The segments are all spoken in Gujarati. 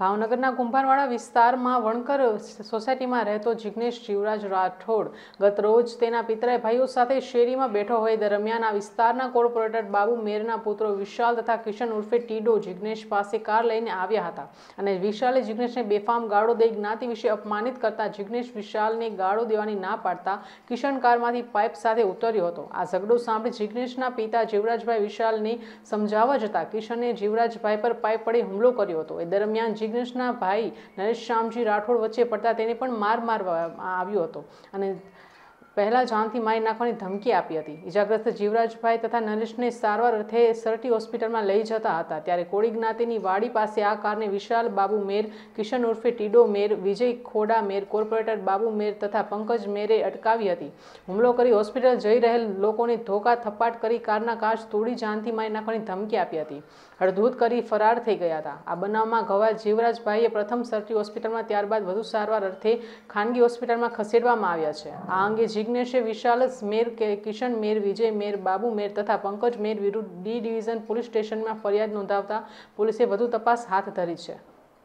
ભાવનગરના કુંભારવાડા વિસ્તારમાં વણકર સોસાયટીમાં રહેતો જિગ્નેશ જીવરાજ રાઠોડ ગત રોજ તેના પિતરાઈ ભાઈઓ સાથે શેરીમાં બેઠો હોય દરમિયાન આ વિસ્તારના કોર્પોરેટર બાબુ મેરના પુત્રો વિશાલ તથા કિશન ઉર્ફે ટીડો જિગ્નેશ પાસે કાર લઈને આવ્યા હતા અને વિશાલે જિગ્નેશને બેફામ ગાળો દઈ જ્ઞાતિ વિશે અપમાનિત કરતા જિગ્નેશ વિશાલને ગાળો દેવાની ના પાડતા કિશન કારમાંથી પાઇપ સાથે ઉતર્યો હતો। આ ઝઘડો સાંભળી જિગ્નેશના પિતા જીવરાજભાઈ વિશાલને સમજાવવા જતા કિશને જીવરાજભાઈ પર પાઇપ વડે હુમલો કર્યો હતો। એ દરમિયાન જિગ્નેશના ભાઈ નરેશ શ્યામજી રાઠોડ વચ્ચે પડતા તેને પણ મારવામાં આવ્યો હતો અને પહેલા જાનથી મારી નાખવાની ધમકી આપી હતી। ઇજાગ્રસ્ત જીવરાજભાઈ તથા નરેશને સારવાર અર્થે સરટી હોસ્પિટલમાં લઈ જતા હતા ત્યારે કોળી જ્ઞાતિની વાડી પાસે આ કારને વિશાલ બાબુ મેર, કિશન ઉર્ફે ટીડો મેર, વિજય ખોડા મેર, કોર્પોરેટર બાબુ મેર તથા પંકજ મેરે અટકાવી હતી। હુમલો કરી હોસ્પિટલ જઈ રહેલ લોકોને ધોકા થપ્પાટ કરી કારના કાચ તોડી જાનથી મારી નાખવાની ધમકી આપી હતી। હળધૂત કરી ફરાર થઈ ગયા હતા। આ બનાવમાં ઘવાયેલ જીવરાજભાઈએ પ્રથમ સરટી હોસ્પિટલમાં ત્યારબાદ વધુ સારવાર અર્થે ખાનગી હોસ્પિટલમાં ખસેડવામાં આવ્યા છે। આ અંગે જિગ્નેશે વિશાલ મેર, કિશન મેર, વિજય મેર, બાબુ મેર તથા પંકજ મેર વિરુદ્ધ ડી ડિવિઝન પોલીસ સ્ટેશનમાં ફરિયાદ નોંધાવતા પોલીસે વધુ તપાસ હાથ ધરી છે।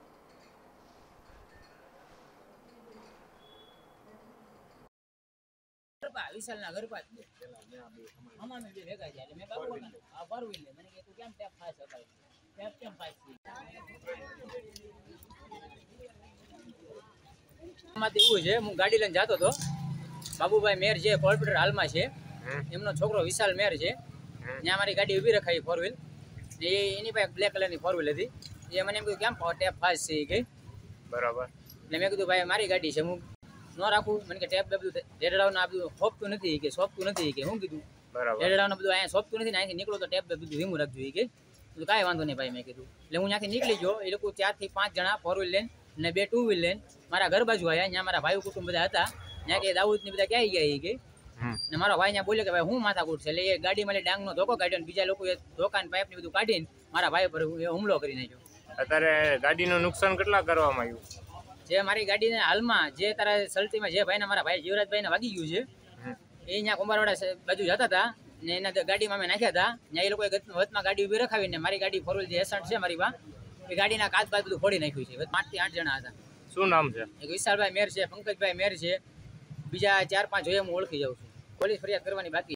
વિશાલના ઘર પાસે અમામે બે ભેગા છે એટલે મેં બાબુ આ ભરવી લે મને કે તું કેમ ટેપ ફાસ હતા ટેપ કેમ ફાસ આમાંથી એવું છે હું ગાડી લઈને જતો હતો બાબુભાઈ મેર છે કોર્પોરેટર હાલમાં છે એમનો છોકરો વિશાલ મેર છે ત્યાં મારી ગાડી ઊભી રખાઈ ફોર વ્હીલ એની પાસે બ્લેક કલરની ફોર વ્હીલ હતી એ મને એમ કીધું કેમ ટેપ ફાસ છે એ ગઈ બરાબર એટલે મેં કીધું ભાઈ મારી ગાડી છે હું ન રાખું મને કે ટેપ બધું રેડડાવને આ બધું સોંપતું નથી કે સોંપતું નથી કે હું કીધું રેડડાવને બધું અહીંયા સોંપતું નથી ને અહીંથી નીકળો તો ટેપ બધું ધીમું રાખજો કે કાંઈ વાંધો નહીં ભાઈ મેં કીધું એટલે હું ત્યાંથી નીકળી ગયો એ લોકો 4 થી 5 જણા ફોર વ્હીલ લઈને અને 2 ટુ વ્હીલ લઈને મારા ઘર બાજુ આવ્યા ત્યાં મારા ભાઈ કુટુંબ બધા હતા ત્યાં કે દાઉદ ને બધા ક્યાં ગયા કે ને મારો ભાઈ ત્યાં બોલ્યો કે ભાઈ હું માથાકૂટ છે એટલે એ ગાડીમાં ડાંગનો ધોકો કાઢ્યો બીજા લોકોએ ધોકાને પાઇપ ને બધું કાઢીને મારા ભાઈ પર હુમલો કરી નાખ્યો। અત્યારે ગાડીનું નુકસાન કેટલા કરવામાં આવ્યું? જે મારી ગાડીને હાલમાં જે તારા સલટીમાં જે ભાઈને મારા ભાઈ જીવરાજભાઈને વાગી ગયું છે એ અહીંયા કુંભારવાડા બાજુ જતા હતા ને એના ગાડીમાં અમે નાખ્યા હતા ત્યાં એ લોકોએ વચમાં ગાડી ઊભી રખાવીને મારી ગાડી ફોર વ્હીલ જે એસન્ટ છે મારી એ ગાડીના કાચ બાદ બધું ફોડી નાખ્યું છે। 5 થી 8 જણા હતા। શું નામ છે? એક વિશાલભાઈ મેર છે, પંકજભાઈ મેર છે, બીજા 4-5 જોઈએ હું ઓળખી જાઉં છું। પોલીસ ફરિયાદ કરવાની બાકી